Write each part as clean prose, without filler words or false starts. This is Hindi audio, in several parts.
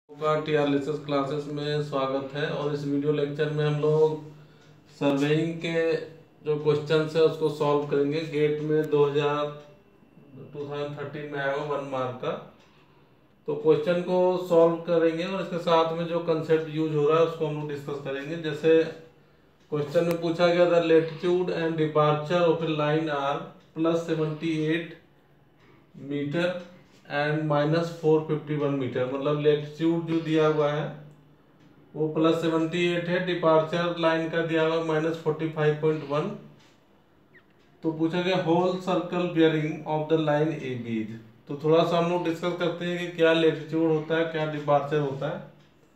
का टीआरएलएसएस क्लासेस में स्वागत है। और इस वीडियो लेक्चर में हम लोग सर्वेइंग के जो क्वेश्चन है उसको सॉल्व करेंगे। गेट में 2013 में आया हुआ 1 मार्क का, तो क्वेश्चन को सॉल्व करेंगे और इसके साथ में जो कंसेप्ट यूज हो रहा है उसको हम लोग डिस्कस करेंगे। जैसे क्वेश्चन में पूछा गया था latitude and departure of a line are +78 metre and -451 metre. मतलब लेटिट्यूड जो दिया हुआ है वो +78 है, डिपार्चर लाइन का दिया हुआ -45.1। तो पूछा गया whole circle bearing of the line A B. तो थोड़ा सा हम लोग डिस्कस करते हैं कि क्या लेटिट्यूड होता है, क्या डिपार्चर होता है।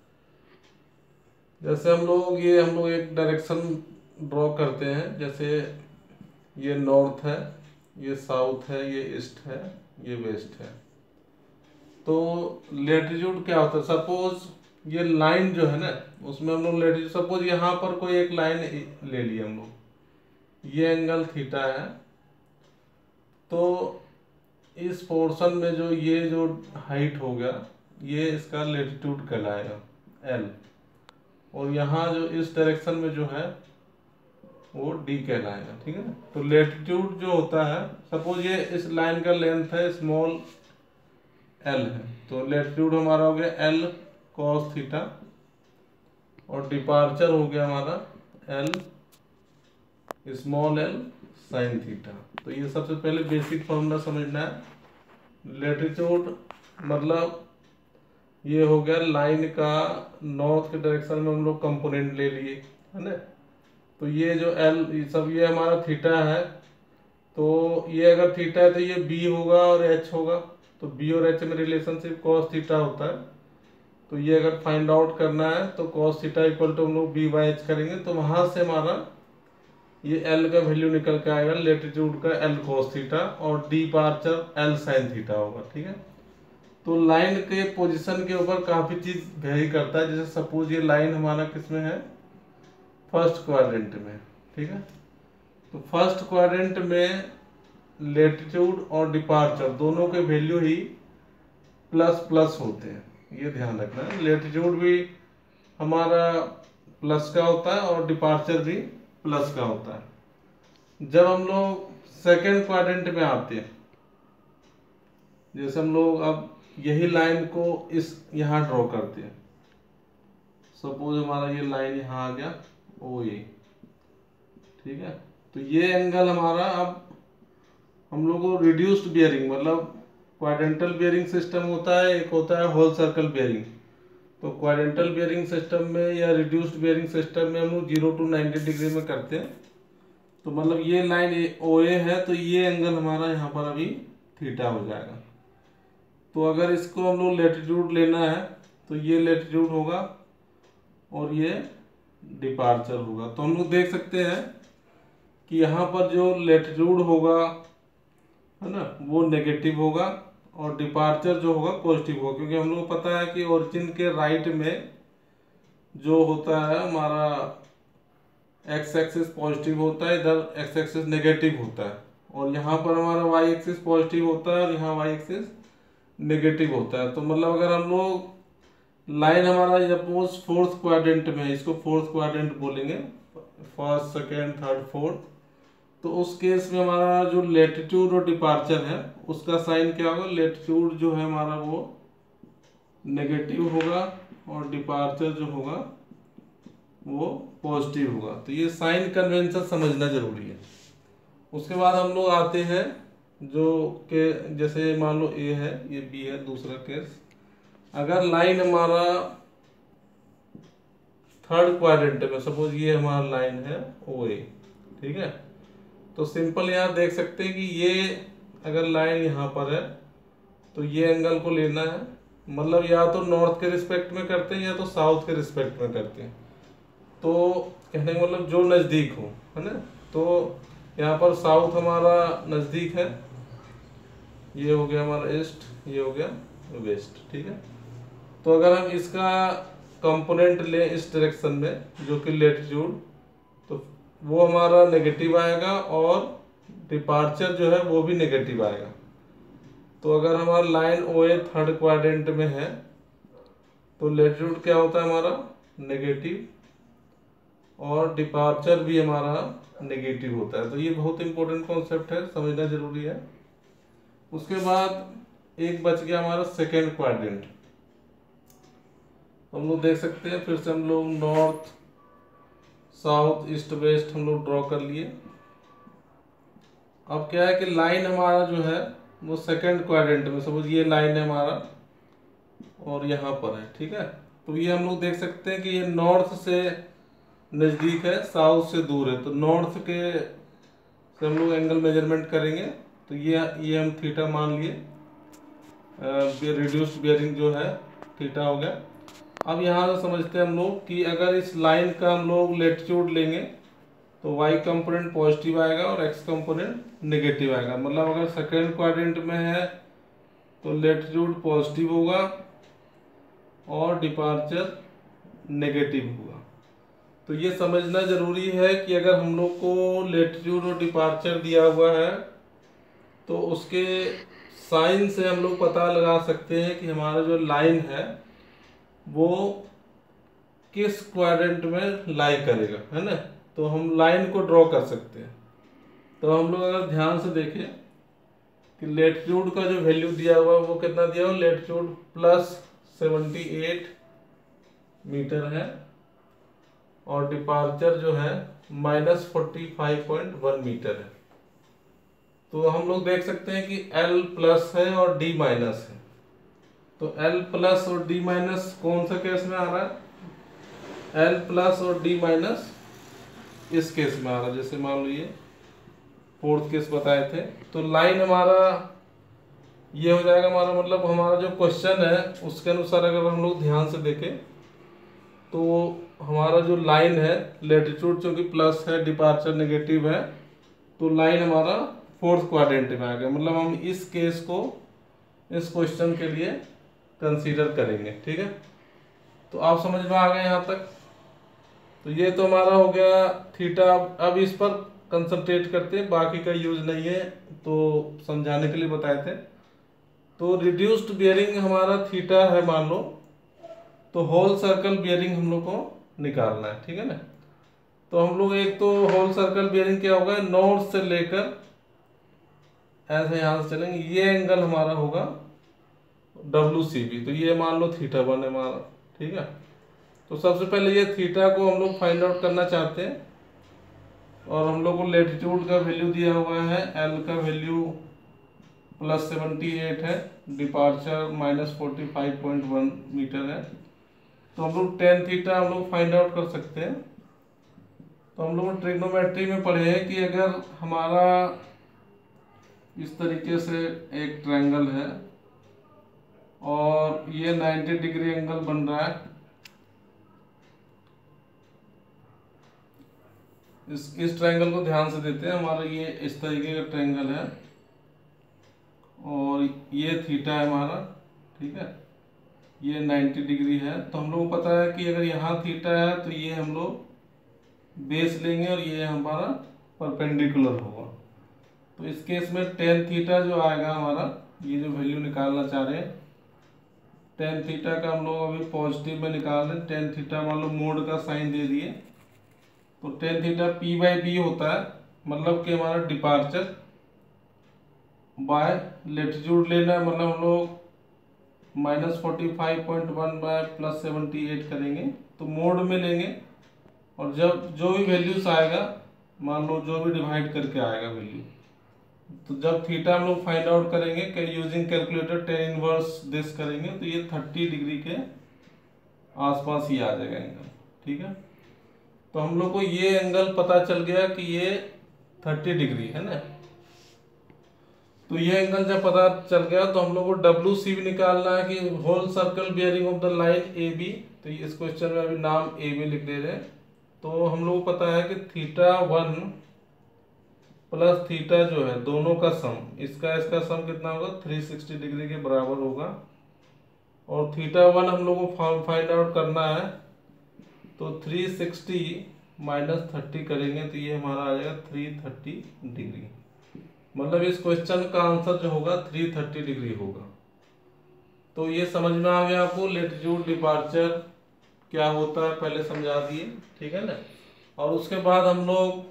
जैसे हम लोग एक डायरेक्शन ड्रॉ करते हैं। जैसे ये नॉर्थ है, ये साउथ है, ये ईस्ट है, ये वेस्ट है। तो लेटिट्यूड क्या होता है? सपोज ये लाइन जो है ना, उसमें हम लोग लेटिट्यूड, सपोज यहाँ पर कोई एक लाइन ले लिए हम लोग, ये एंगल थीटा है। तो इस पोर्शन में जो ये जो हाइट हो गया, ये इसका लेटिट्यूड कहलाएगा एल। और यहाँ जो इस डायरेक्शन में जो है वो डी कहलाएगा। ठीक है ना। तो लेटिट्यूड जो होता है, सपोज ये इस लाइन का लेंथ है स्मॉल एल है, तो लेटिट्यूड हमारा हो गया एल कॉस थीटा, और डिपार्चर हो गया हमारा L small L sine theta. तो ये सबसे पहले बेसिक फॉर्मूला समझना है। लेटिट्यूड मतलब ये हो गया लाइन का नॉर्थ के डायरेक्शन में हम लोग कंपोनेंट ले लिए, है ना। तो ये जो एल सब ये हमारा थीटा है, तो ये अगर थीटा है तो ये बी होगा और एच होगा। तो बी और एच में रिलेशनशिप कॉस थीटा होता है। तो ये अगर फाइंड आउट करना है तो कॉस थीटा इक्वल टू हम लोग बी बाई एच करेंगे। तो वहां से हमारा ये एल का वैल्यू निकल के आएगा, लेटिट्यूड का एल कॉस थीटा, और डिपार्चर एल साइन थीटा होगा। ठीक है। तो लाइन के पोजीशन के ऊपर काफी चीज वेरी करता है। जैसे सपोज ये लाइन हमारा किसमें है, फर्स्ट क्वाड्रेंट में। ठीक है। तो फर्स्ट क्वाड्रेंट में लेटिट्यूड और डिपार्चर दोनों के वैल्यू ही प्लस प्लस होते हैं, ये ध्यान रखना है। लेटिट्यूड भी हमारा प्लस का होता है और डिपार्चर भी प्लस का होता है। जब हम लोग सेकेंड क्वाड्रेंट में आते हैं, जैसे हम लोग अब यही लाइन को इस यहाँ ड्रॉ करते हैं। सपोज हमारा ये लाइन यहाँ आ गया ओ ए। ठीक है। तो ये एंगल हमारा, अब हम लोग को रिड्यूस्ड बियरिंग मतलब क्वाड्रेंटल बियरिंग सिस्टम होता है, एक होता है होल सर्कल बियरिंग। तो क्वाड्रेंटल बियरिंग सिस्टम में या रिड्यूस्ड बियरिंग सिस्टम में हम लोग 0 to 90 डिग्री में करते हैं। तो मतलब ये लाइन ओ ए है, तो ये एंगल हमारा यहाँ पर अभी थीटा हो जाएगा। तो अगर इसको हम लोग लेटिट्यूड लेना है तो ये लेटिट्यूड होगा और ये डिपार्चर होगा। तो हम लोग देख सकते हैं कि यहाँ पर जो लेटिट्यूड होगा, है ना, वो नेगेटिव होगा, और डिपार्चर जो होगा पॉजिटिव होगा। क्योंकि हम लोग को पता है कि ओरिजिन के राइट में जो होता है हमारा एक्स एक्सिस पॉजिटिव होता है, इधर एक्स एक्सिस नेगेटिव होता है, और यहाँ पर हमारा वाई एक्सिस पॉजिटिव होता है और यहाँ वाई एक्सिस नेगेटिव होता है। तो मतलब अगर हम लोग लाइन हमारा सपोज फोर्थ क्वाड्रेंट में, इसको फोर्थ क्वाड्रेंट बोलेंगे, फर्स्ट सेकेंड थर्ड फोर्थ। तो उस केस में हमारा जो लेटिट्यूड और डिपार्चर है उसका साइन क्या होगा, लेटिट्यूड जो है हमारा वो नेगेटिव होगा और डिपार्चर जो होगा वो पॉजिटिव होगा। तो ये साइन कन्वेंशन समझना जरूरी है। उसके बाद हम लोग आते हैं जो के जैसे मान लो ए है, ये बी है, दूसरा केस। अगर लाइन हमारा थर्ड क्वाड्रेंट में, सपोज ये हमारा लाइन है ओ ए। ठीक है। तो सिंपल यहाँ देख सकते हैं कि ये अगर लाइन यहाँ पर है तो ये एंगल को लेना है, मतलब या तो नॉर्थ के रिस्पेक्ट में करते हैं या तो साउथ के रिस्पेक्ट में करते हैं। तो कहने का मतलब जो नज़दीक हो, है ना। तो यहाँ पर साउथ हमारा नज़दीक है, ये हो गया हमारा ईस्ट, ये हो गया वेस्ट। ठीक है। तो अगर हम इसका कंपोनेंट लें इस डायरेक्शन में जो कि लेटिट्यूड, तो वो हमारा नेगेटिव आएगा और डिपार्चर जो है वो भी नेगेटिव आएगा। तो अगर हमारा line O A third quadrant में है तो लैटिट्यूड क्या होता है हमारा नेगेटिव, और डिपार्चर भी हमारा नेगेटिव होता है। तो ये बहुत इंपॉर्टेंट कॉन्सेप्ट है, समझना जरूरी है। उसके बाद एक बच गया हमारा सेकेंड क्वाड्रेंट। हम लोग देख सकते हैं, फिर से हम लोग नॉर्थ साउथ ईस्ट वेस्ट हम लोग ड्रॉ कर लिए। अब क्या है कि लाइन हमारा जो है वो सेकेंड क्वाड्रेंट में, सपोज ये लाइन है हमारा और यहाँ पर है, ठीक है। तो ये हम लोग देख सकते हैं कि ये नॉर्थ से नज़दीक है, साउथ से दूर है। तो नॉर्थ के से हम लोग एंगल मेजरमेंट करेंगे। तो ये हम थीटा मान लिए, रिड्यूस्ड बियरिंग जो है थीटा हो गया। अब यहाँ से समझते हैं हम लोग कि अगर इस लाइन का हम लोग लेटीट्यूड लेंगे तो y कंपोनेंट पॉजिटिव आएगा और x कंपोनेंट नेगेटिव आएगा। मतलब अगर सेकेंड क्वाड्रेंट में है तो लेटीट्यूड पॉजिटिव होगा और डिपार्चर नेगेटिव होगा। तो ये समझना जरूरी है कि अगर हम लोग को लेटीट्यूड और डिपार्चर दिया हुआ है तो उसके साइन से हम लोग पता लगा सकते हैं कि हमारा जो लाइन है वो किस क्वाड्रेंट में लाई करेगा, है ना। तो हम लाइन को ड्रॉ कर सकते हैं। तो हम लोग अगर ध्यान से देखें कि लेटीट्यूड का जो वैल्यू दिया हुआ है वो कितना दिया हुआ, लेटीट्यूड +78 मीटर है और डिपार्चर जो है -45.1 मीटर है। तो हम लोग देख सकते हैं कि L+ है और D- है। तो L+ और D- कौन सा केस में आ रहा है, L+ और D- इस केस में आ रहा है। जैसे मान लीजिए फोर्थ केस बताए थे। तो लाइन हमारा ये हो जाएगा हमारा, मतलब हमारा जो क्वेश्चन है उसके अनुसार अगर हम लोग ध्यान से देखें तो हमारा जो लाइन है लेटीट्यूड चूंकि प्लस है, डिपार्चर नेगेटिव है, तो लाइन हमारा फोर्थ क्वाड्रेंट में आ गया। मतलब हम इस केस को इस क्वेश्चन के लिए कंसीडर करेंगे, ठीक है। तो आप समझ में आ गए यहाँ तक। तो ये तो हमारा हो गया थीटा। अब इस पर कंसंट्रेट करते हैं, बाकी का यूज नहीं है, तो समझाने के लिए बताए थे। तो रिड्यूस्ड बियरिंग हमारा थीटा है मान लो, तो होल सर्कल बियरिंग हम लोग को निकालना है, ठीक है ना। तो हम लोग एक तो होल सर्कल बियरिंग क्या होगा, नॉर्थ से लेकर ऐसे यहां से चलेंगे, ये एंगल हमारा होगा WCB। तो ये मान लो θ1 है हमारा, ठीक है। तो सबसे पहले ये थीटा को हम लोग फाइंड आउट करना चाहते हैं और हम लोग को लेटीट्यूड का वैल्यू दिया हुआ है, L का वैल्यू +78 है, डिपार्चर -45.1 मीटर है। तो हम लोग tan थीटा हम लोग फाइंड आउट कर सकते हैं। तो हम लोग ट्रिग्नोमेट्री में पढ़े हैं कि अगर हमारा इस तरीके से एक ट्रायंगल है और ये 90 डिग्री एंगल बन रहा है, इस ट्रायंगल को ध्यान से देते हैं। हमारा ये इस तरीके का ट्रायंगल है और ये थीटा है हमारा, ठीक है। ये 90 डिग्री है। तो हम लोग को पता है कि अगर यहाँ थीटा है तो ये हम लोग बेस लेंगे और ये हमारा परपेंडिकुलर होगा। तो इस केस में tan थीटा जो आएगा हमारा, ये जो वैल्यू निकालना चाह रहे हैं, tan थीटा का हम लोग अभी पॉजिटिव में निकाल रहे हैं। tan थीटा मान लो मोड का साइन दे दिए, तो tan थीटा P/B होता है। मतलब कि हमारा डिपार्चर बाय लेटीट्यूड लेना है, मतलब हम लोग -45.1 बाय +78 करेंगे तो मोड में लेंगे। और जब जो भी वैल्यूज आएगा, मान लो जो भी डिवाइड करके आएगा वैल्यू, तो जब थीटा हम लोग फाइंड आउट करेंगे using calculator tan inverse this करेंगे तो ये 30 डिग्री के आसपास ही आ जाएगा एंगल, ठीक है। तो हम लोग को ये एंगल पता चल गया कि ये 30 डिग्री है ना। तो ये एंगल जब पता चल गया तो हम लोग को WCB निकालना है कि whole circle bearing of the line AB। तो इस क्वेश्चन में अभी नाम AB लिख दे रहे हैं। तो हम लोग को पता है कि θ1 प्लस थीटा जो है दोनों का सम, इसका सम कितना होगा, 360 डिग्री के बराबर होगा। और θ1 हम लोग को फाइंड आउट करना है, तो 360 - 30 करेंगे तो ये हमारा आ जाएगा 330 डिग्री। मतलब इस क्वेश्चन का आंसर जो होगा 330 डिग्री होगा। तो ये समझ में आ गया आपको लेटिट्यूड डिपार्चर क्या होता है, पहले समझा दिए, ठीक है ना। और उसके बाद हम लोग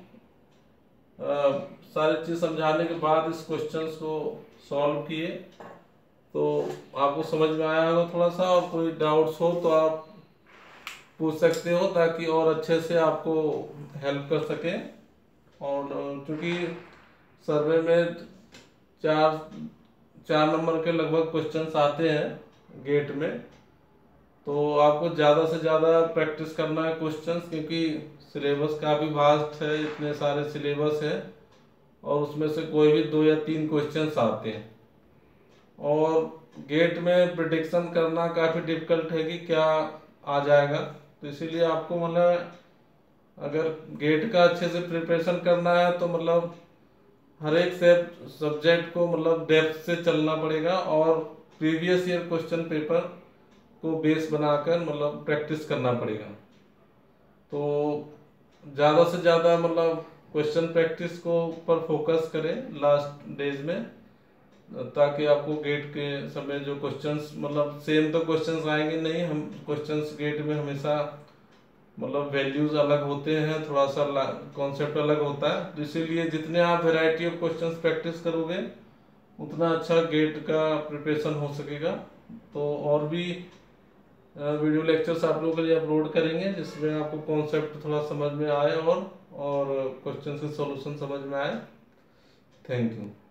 सारी चीज समझाने के बाद इस क्वेश्चंस को सॉल्व किए, तो आपको समझ में आया होगा थोड़ा सा। और कोई डाउट्स हो तो आप पूछ सकते हो, ताकि और अच्छे से आपको हेल्प कर सके। और चूंकि सर्वे में चार चार नंबर के लगभग क्वेश्चंस आते हैं गेट में, तो आपको ज़्यादा से ज़्यादा प्रैक्टिस करना है क्वेश्चंस, क्योंकि सिलेबस काफ़ी वास्ट है, इतने सारे सिलेबस है और उसमें से कोई भी 2 या 3 क्वेश्चंस आते हैं। और गेट में प्रिडिक्शन करना काफ़ी डिफिकल्ट है कि क्या आ जाएगा, तो इसीलिए आपको मतलब अगर गेट का अच्छे से प्रिपरेशन करना है तो मतलब हर एक सब्जेक्ट को मतलब डेप्थ से चलना पड़ेगा, और प्रीवियस ईयर क्वेश्चन पेपर को बेस बनाकर मतलब प्रैक्टिस करना पड़ेगा। तो ज़्यादा से ज़्यादा मतलब क्वेश्चन प्रैक्टिस को पर फोकस करें लास्ट डेज में, ताकि आपको गेट के समय जो क्वेश्चंस मतलब सेम तो क्वेश्चंस आएंगे नहीं, हम क्वेश्चंस गेट में हमेशा मतलब वैल्यूज अलग होते हैं, थोड़ा सा कॉन्सेप्ट अलग होता है, तो इसीलिए जितने आप वैरायटी ऑफ क्वेश्चंस प्रैक्टिस करोगे उतना अच्छा गेट का प्रिपरेशन हो सकेगा। तो और भी वीडियो लेक्चर्स आप लोगों के लिए अपलोड करेंगे, जिसमें आपको कॉन्सेप्ट थोड़ा समझ में आए और क्वेश्चन के सॉल्यूशन समझ में आए। Thank you.